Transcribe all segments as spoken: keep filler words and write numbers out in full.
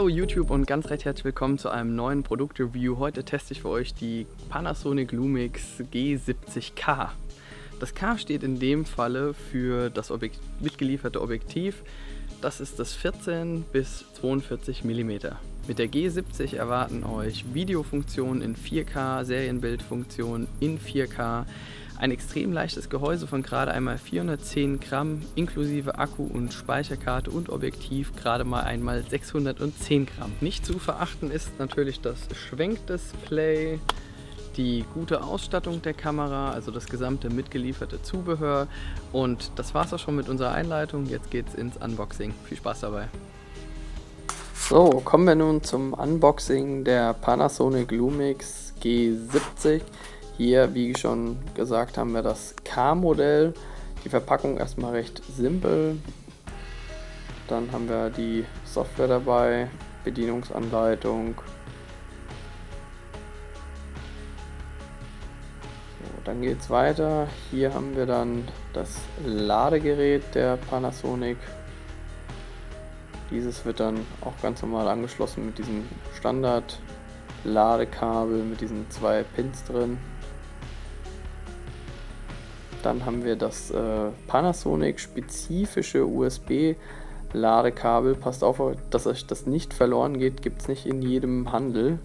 Hallo YouTube und ganz recht herzlich willkommen zu einem neuen Produktreview. Heute teste ich für euch die Panasonic Lumix G siebzig K. Das K steht in dem Falle für das Objekt mitgelieferte Objektiv. Das ist das vierzehn bis zweiundvierzig Millimeter. Mit der G siebzig erwarten euch Videofunktionen in vier K, Serienbildfunktionen in vier K, ein extrem leichtes Gehäuse von gerade einmal vierhundertzehn Gramm, inklusive Akku und Speicherkarte und Objektiv gerade mal einmal sechshundertzehn Gramm. Nicht zu verachten ist natürlich das Schwenkdisplay, die gute Ausstattung der Kamera, also das gesamte mitgelieferte Zubehör. Und das war's auch schon mit unserer Einleitung. Jetzt geht's ins Unboxing. Viel Spaß dabei! So, kommen wir nun zum Unboxing der Panasonic Lumix G siebzig. Hier, wie schon gesagt, haben wir das K-Modell. Die Verpackung erstmal recht simpel. Dann haben wir die Software dabei, Bedienungsanleitung. So, dann geht es weiter. Hier haben wir dann das Ladegerät der Panasonic. Dieses wird dann auch ganz normal angeschlossen mit diesem Standard-Ladekabel mit diesen zwei Pins drin. Dann haben wir das äh, Panasonic-spezifische U S B-Ladekabel. Passt auf, dass euch das nicht verloren geht, gibt es nicht in jedem Handel.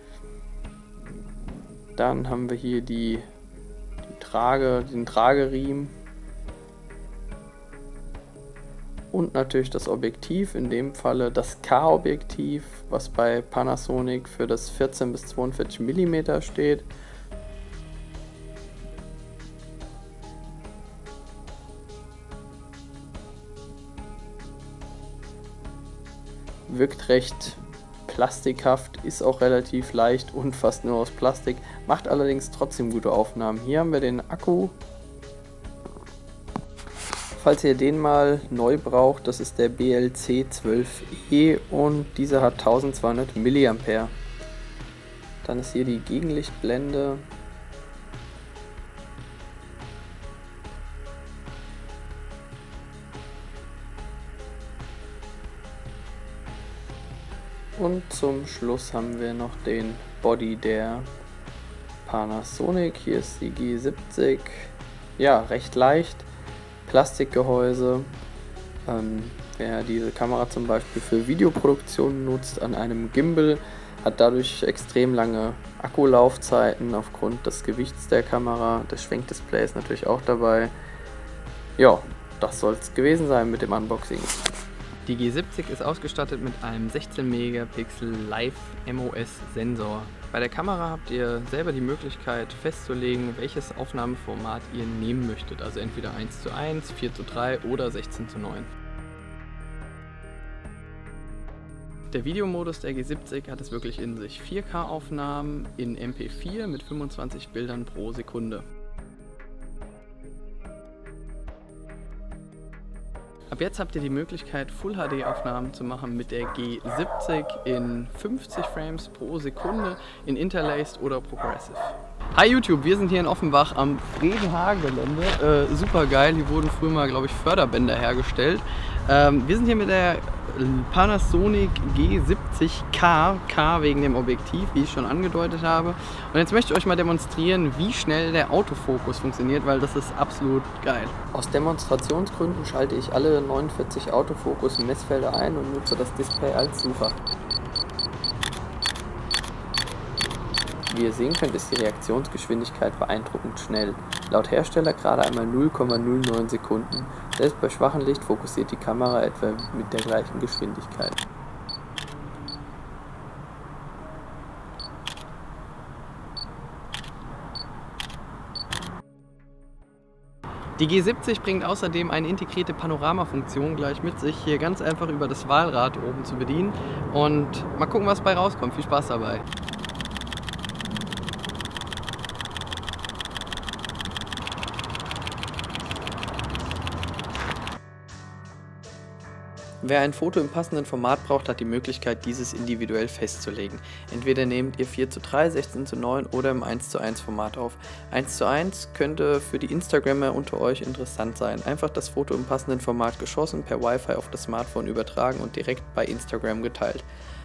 Dann haben wir hier die, die Trage, den Trageriemen. Und natürlich das Objektiv, in dem Falle das K-Objektiv, was bei Panasonic für das vierzehn bis zweiundvierzig Millimeter steht. Wirkt recht plastikhaft, ist auch relativ leicht und fast nur aus Plastik, macht allerdings trotzdem gute Aufnahmen. Hier haben wir den Akku. Falls ihr den mal neu braucht, das ist der B L C zwölf E und dieser hat eintausendzweihundert Milliampere. Dann ist hier die Gegenlichtblende. Und zum Schluss haben wir noch den Body der Panasonic. Hier ist die G siebzig. Ja, recht leicht. Plastikgehäuse. Ähm, wer diese Kamera zum Beispiel für Videoproduktion nutzt an einem Gimbal, hat dadurch extrem lange Akkulaufzeiten aufgrund des Gewichts der Kamera. Das Schwenkdisplay ist natürlich auch dabei. Ja, das soll es gewesen sein mit dem Unboxing. Die G siebzig ist ausgestattet mit einem sechzehn Megapixel Live M O S Sensor. Bei der Kamera habt ihr selber die Möglichkeit festzulegen, welches Aufnahmeformat ihr nehmen möchtet. Also entweder eins zu eins, vier zu drei oder sechzehn zu neun. Der Videomodus der G siebzig hat es wirklich in sich. vier K Aufnahmen in M P vier mit fünfundzwanzig Bildern pro Sekunde. Ab jetzt habt ihr die Möglichkeit, Full H D Aufnahmen zu machen mit der G siebzig in fünfzig Frames pro Sekunde in Interlaced oder Progressive. Hi YouTube, wir sind hier in Offenbach am Fredenhagen-Gelände. Äh, super geil, hier wurden früher mal, glaube ich, Förderbänder hergestellt. Ähm, wir sind hier mit der Panasonic G siebzig K, K wegen dem Objektiv, wie ich schon angedeutet habe. Und jetzt möchte ich euch mal demonstrieren, wie schnell der Autofokus funktioniert, weil das ist absolut geil. Aus Demonstrationsgründen schalte ich alle neunundvierzig Autofokus-Messfelder ein und nutze das Display als Sucher. Wie ihr sehen könnt, ist die Reaktionsgeschwindigkeit beeindruckend schnell. Laut Hersteller gerade einmal null Komma null neun Sekunden. Selbst bei schwachem Licht fokussiert die Kamera etwa mit der gleichen Geschwindigkeit. Die G siebzig bringt außerdem eine integrierte Panoramafunktion gleich mit sich, hier ganz einfach über das Wahlrad oben zu bedienen. Und mal gucken, was bei rauskommt. Viel Spaß dabei! Wer ein Foto im passenden Format braucht, hat die Möglichkeit, dieses individuell festzulegen. Entweder nehmt ihr vier zu drei, sechzehn zu neun oder im eins zu eins Format auf. eins zu eins könnte für die Instagrammer unter euch interessant sein. Einfach das Foto im passenden Format geschossen, per Wi-Fi auf das Smartphone übertragen und direkt bei Instagram geteilt.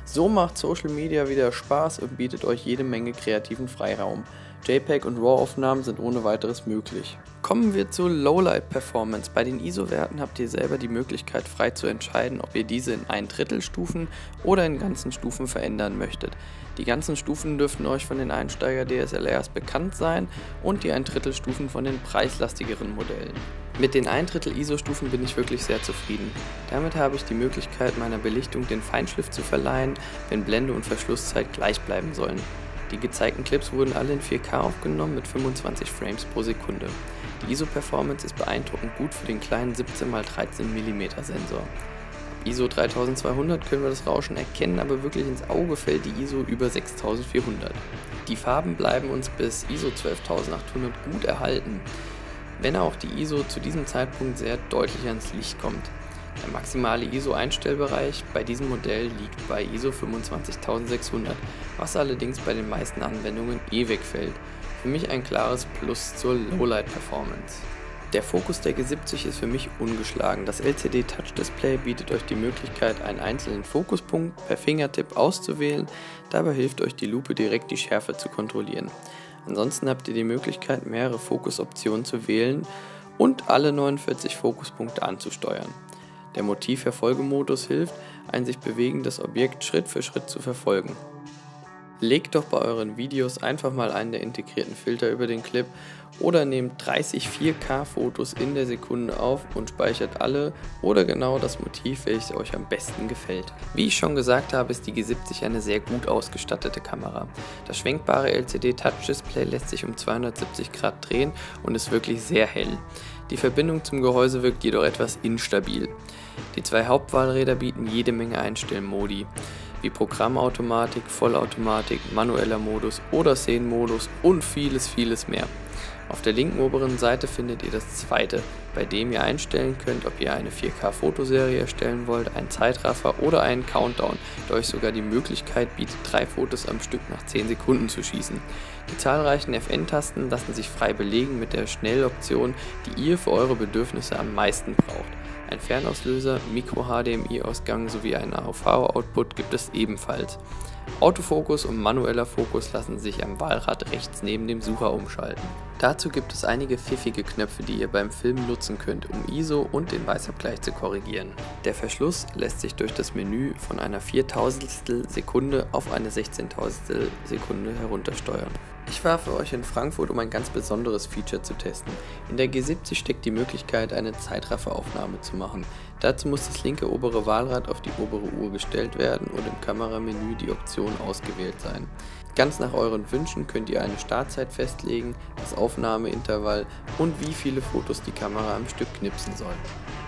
So macht Social Media wieder Spaß und bietet euch jede Menge kreativen Freiraum. JPEG und RAW-Aufnahmen sind ohne weiteres möglich. Kommen wir zur Lowlight Performance. Bei den I S O-Werten habt ihr selber die Möglichkeit, frei zu entscheiden, ob ihr diese in ein Drittel Stufen oder in ganzen Stufen verändern möchtet. Die ganzen Stufen dürften euch von den Einsteiger-D S L Rs bekannt sein und die ein Drittel Stufen von den preislastigeren Modellen. Mit den ein Drittel I S O-Stufen bin ich wirklich sehr zufrieden. Damit habe ich die Möglichkeit, meiner Belichtung den Feinschliff zu verleihen, wenn Blende und Verschlusszeit gleich bleiben sollen. Die gezeigten Clips wurden alle in vier K aufgenommen mit fünfundzwanzig Frames pro Sekunde. Die I S O-Performance ist beeindruckend gut für den kleinen siebzehn mal dreizehn Millimeter Sensor. Ab I S O dreitausendzweihundert können wir das Rauschen erkennen, aber wirklich ins Auge fällt die I S O über sechstausendvierhundert. Die Farben bleiben uns bis I S O zwölftausendachthundert gut erhalten, wenn auch die I S O zu diesem Zeitpunkt sehr deutlich ans Licht kommt. Der maximale I S O-Einstellbereich bei diesem Modell liegt bei I S O fünfundzwanzigtausendsechshundert, was allerdings bei den meisten Anwendungen eh wegfällt. Für mich ein klares Plus zur Lowlight-Performance. Der Fokus der G siebzig ist für mich ungeschlagen. Das L C D-Touch-Display bietet euch die Möglichkeit, einen einzelnen Fokuspunkt per Fingertipp auszuwählen. Dabei hilft euch die Lupe direkt, die Schärfe zu kontrollieren. Ansonsten habt ihr die Möglichkeit, mehrere Fokusoptionen zu wählen und alle neunundvierzig Fokuspunkte anzusteuern. Der Motivverfolgemodus hilft, ein sich bewegendes Objekt Schritt für Schritt zu verfolgen. Legt doch bei euren Videos einfach mal einen der integrierten Filter über den Clip oder nehmt dreißig vier K Fotos in der Sekunde auf und speichert alle oder genau das Motiv, welches euch am besten gefällt. Wie ich schon gesagt habe, ist die G siebzig eine sehr gut ausgestattete Kamera. Das schwenkbare L C D-Touch-Display lässt sich um zweihundertsiebzig Grad drehen und ist wirklich sehr hell. Die Verbindung zum Gehäuse wirkt jedoch etwas instabil. Die zwei Hauptwahlräder bieten jede Menge Einstellmodi, wie Programmautomatik, Vollautomatik, manueller Modus oder Szenenmodus und vieles, vieles mehr. Auf der linken oberen Seite findet ihr das zweite, bei dem ihr einstellen könnt, ob ihr eine vier K Fotoserie erstellen wollt, einen Zeitraffer oder einen Countdown, der euch sogar die Möglichkeit bietet, drei Fotos am Stück nach zehn Sekunden zu schießen. Die zahlreichen F N-Tasten lassen sich frei belegen mit der Schnelloption, die ihr für eure Bedürfnisse am meisten braucht. Ein Fernauslöser, Micro-H D M I-Ausgang sowie ein A V Output gibt es ebenfalls. Autofokus und manueller Fokus lassen sich am Wahlrad rechts neben dem Sucher umschalten. Dazu gibt es einige pfiffige Knöpfe, die ihr beim Filmen nutzen könnt, um I S O und den Weißabgleich zu korrigieren. Der Verschluss lässt sich durch das Menü von einer viertausendstel Sekunde auf eine sechzehntausendstel Sekunde heruntersteuern. Ich war für euch in Frankfurt, um ein ganz besonderes Feature zu testen. In der G siebzig steckt die Möglichkeit, eine Zeitrafferaufnahme zu machen. Dazu muss das linke obere Wahlrad auf die obere Uhr gestellt werden und im Kameramenü die Option ausgewählt sein. Ganz nach euren Wünschen könnt ihr eine Startzeit festlegen, das Aufnahmeintervall und wie viele Fotos die Kamera am Stück knipsen soll.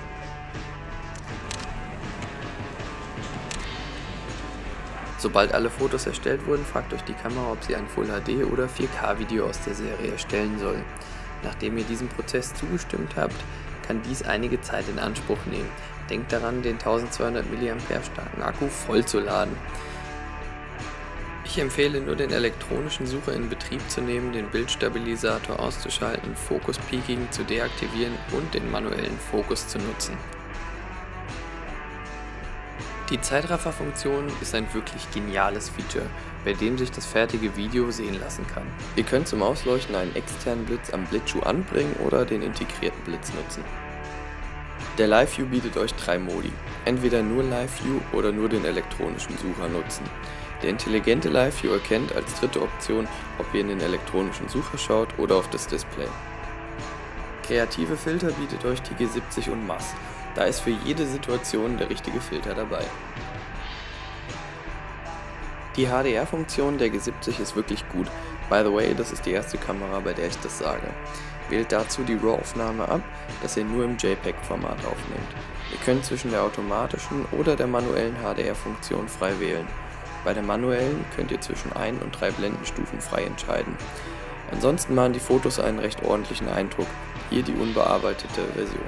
Sobald alle Fotos erstellt wurden, fragt euch die Kamera, ob sie ein Full H D oder vier K Video aus der Serie erstellen soll. Nachdem ihr diesem Prozess zugestimmt habt, kann dies einige Zeit in Anspruch nehmen. Denkt daran, den eintausendzweihundert Milliampere starken Akku vollzuladen. Ich empfehle nur, den elektronischen Sucher in Betrieb zu nehmen, den Bildstabilisator auszuschalten, Focus Peaking zu deaktivieren und den manuellen Fokus zu nutzen. Die Zeitraffer-Funktion ist ein wirklich geniales Feature, bei dem sich das fertige Video sehen lassen kann. Ihr könnt zum Ausleuchten einen externen Blitz am Blitzschuh anbringen oder den integrierten Blitz nutzen. Der Live View bietet euch drei Modi, entweder nur Live View oder nur den elektronischen Sucher nutzen. Der intelligente Live View erkennt als dritte Option, ob ihr in den elektronischen Sucher schaut oder auf das Display. Kreative Filter bietet euch die G siebzig und M A S. Da ist für jede Situation der richtige Filter dabei. Die H D R-Funktion der G siebzig ist wirklich gut. By the way, das ist die erste Kamera, bei der ich das sage. Wählt dazu die RAW-Aufnahme ab, dass ihr nur im JPEG-Format aufnehmt. Ihr könnt zwischen der automatischen oder der manuellen H D R-Funktion frei wählen. Bei der manuellen könnt ihr zwischen ein und drei Blendenstufen frei entscheiden. Ansonsten machen die Fotos einen recht ordentlichen Eindruck. Hier die unbearbeitete Version.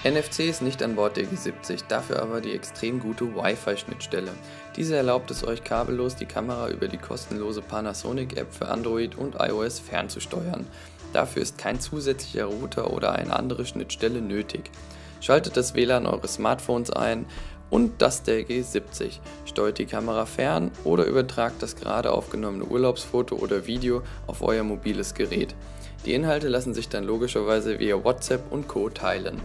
N F C ist nicht an Bord der G siebzig, dafür aber die extrem gute Wi-Fi-Schnittstelle. Diese erlaubt es euch kabellos, die Kamera über die kostenlose Panasonic-App für Android und iOS fernzusteuern. Dafür ist kein zusätzlicher Router oder eine andere Schnittstelle nötig. Schaltet das W L A N eures Smartphones ein und das der G siebzig, steuert die Kamera fern oder übertragt das gerade aufgenommene Urlaubsfoto oder Video auf euer mobiles Gerät. Die Inhalte lassen sich dann logischerweise via WhatsApp und Co. teilen.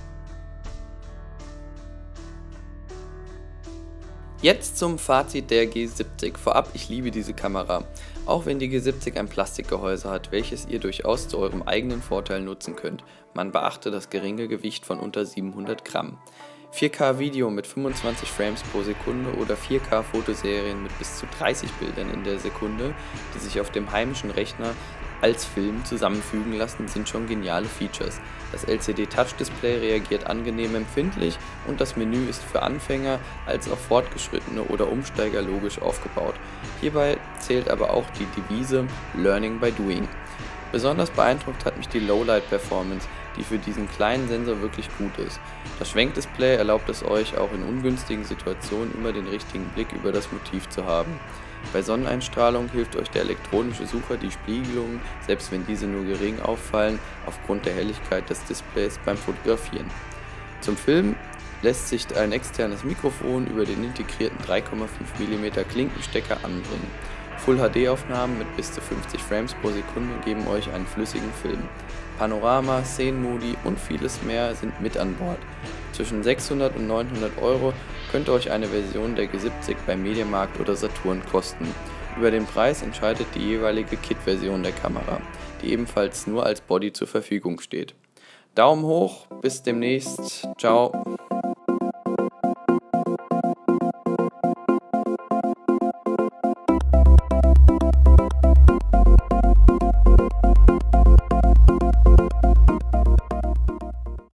Jetzt zum Fazit der G siebzig. Vorab, ich liebe diese Kamera. Auch wenn die G siebzig ein Plastikgehäuse hat, welches ihr durchaus zu eurem eigenen Vorteil nutzen könnt. Man beachte das geringe Gewicht von unter siebenhundert Gramm. vier K Video mit fünfundzwanzig Frames pro Sekunde oder vier K Fotoserien mit bis zu dreißig Bildern in der Sekunde, die sich auf dem heimischen Rechner als Film zusammenfügen lassen, sind schon geniale Features. Das L C D-Touch-Display reagiert angenehm empfindlich und das Menü ist für Anfänger als auch Fortgeschrittene oder Umsteiger logisch aufgebaut. Hierbei zählt aber auch die Devise Learning by Doing. Besonders beeindruckt hat mich die Lowlight-Performance, die für diesen kleinen Sensor wirklich gut ist. Das Schwenkdisplay erlaubt es euch auch in ungünstigen Situationen immer den richtigen Blick über das Motiv zu haben. Bei Sonneneinstrahlung hilft euch der elektronische Sucher, die Spiegelungen, selbst wenn diese nur gering auffallen, aufgrund der Helligkeit des Displays beim Fotografieren. Zum Filmen lässt sich ein externes Mikrofon über den integrierten drei Komma fünf Millimeter Klinkenstecker anbringen. Full H D-Aufnahmen mit bis zu fünfzig Frames pro Sekunde geben euch einen flüssigen Film. Panorama, Szenenmodi und vieles mehr sind mit an Bord. Zwischen sechshundert und neunhundert Euro könnte euch eine Version der G siebzig beim Mediamarkt oder Saturn kosten. Über den Preis entscheidet die jeweilige Kit-Version der Kamera, die ebenfalls nur als Body zur Verfügung steht. Daumen hoch, bis demnächst, ciao!